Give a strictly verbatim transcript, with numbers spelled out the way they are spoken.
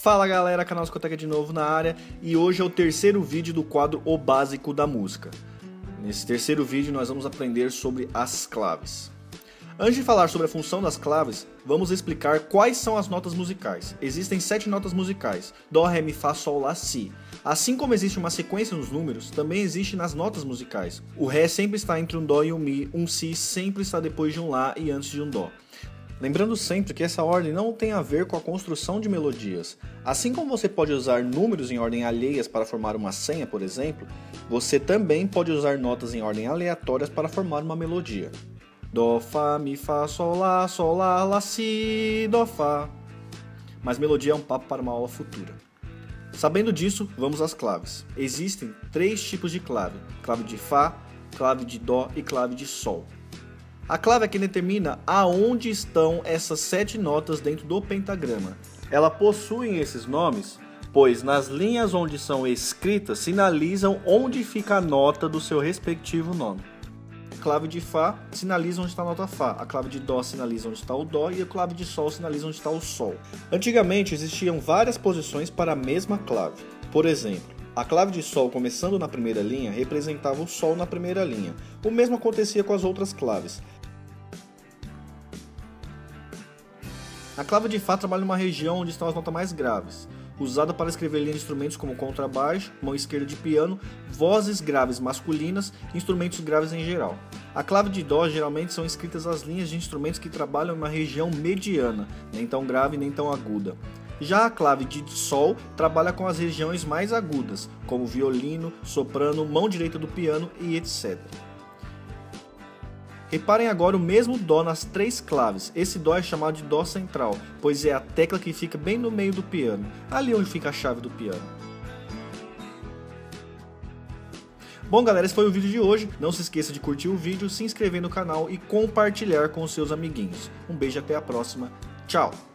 Fala galera, canal Discoteca de novo na área e hoje é o terceiro vídeo do quadro O Básico da Música. Nesse terceiro vídeo nós vamos aprender sobre as claves. Antes de falar sobre a função das claves, vamos explicar quais são as notas musicais. Existem sete notas musicais: Dó, Ré, Mi, Fá, Sol, Lá, Si. Assim como existe uma sequência nos números, também existe nas notas musicais. O Ré sempre está entre um Dó e um Mi, um Si sempre está depois de um Lá e antes de um Dó. Lembrando sempre que essa ordem não tem a ver com a construção de melodias. Assim como você pode usar números em ordem alheias para formar uma senha, por exemplo, você também pode usar notas em ordem aleatórias para formar uma melodia. Dó, Fá, Mi, Fá, Sol, Lá, Sol, Lá, Lá, Si, Dó, Fá. Mas melodia é um papo para uma aula futura. Sabendo disso, vamos às claves. Existem três tipos de clave: clave de Fá, clave de Dó e clave de Sol. A clave é que determina aonde estão essas sete notas dentro do pentagrama. Ela possui esses nomes, pois nas linhas onde são escritas sinalizam onde fica a nota do seu respectivo nome. A clave de Fá sinaliza onde está a nota Fá, a clave de Dó sinaliza onde está o Dó e a clave de Sol sinaliza onde está o Sol. Antigamente existiam várias posições para a mesma clave. Por exemplo, a clave de Sol começando na primeira linha representava o Sol na primeira linha. O mesmo acontecia com as outras claves. A clave de Fá trabalha numa região onde estão as notas mais graves, usada para escrever linhas de instrumentos como contrabaixo, mão esquerda de piano, vozes graves masculinas e instrumentos graves em geral. A clave de Dó geralmente são escritas as linhas de instrumentos que trabalham em uma região mediana, nem tão grave nem tão aguda. Já a clave de Sol trabalha com as regiões mais agudas, como violino, soprano, mão direita do piano e etcétera. Reparem agora o mesmo Dó nas três claves. Esse Dó é chamado de Dó central, pois é a tecla que fica bem no meio do piano, ali onde fica a chave do piano. Bom galera, esse foi o vídeo de hoje. Não se esqueça de curtir o vídeo, se inscrever no canal e compartilhar com os seus amiguinhos. Um beijo, até a próxima. Tchau!